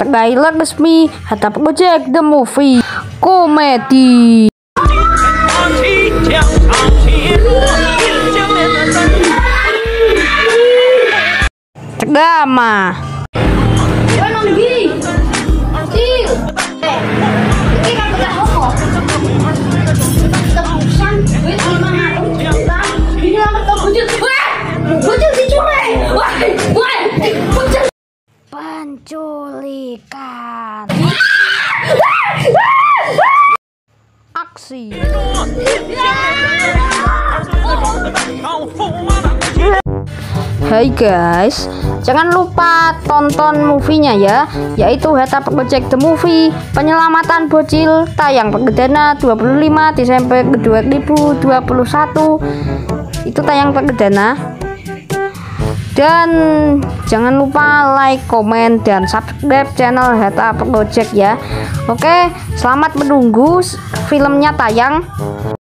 trailer resmi Hatta Project The Movie komedi. Drama. Penculikan. Aksi. Hai guys, jangan lupa tonton movie-nya ya, yaitu Hatta Project The Movie Penyelamatan Bocil, tayang perdana 25 Desember 2021. Itu tayang perdana. Dan jangan lupa like, komen, dan subscribe channel Hatta Project ya. Oke, selamat menunggu filmnya tayang.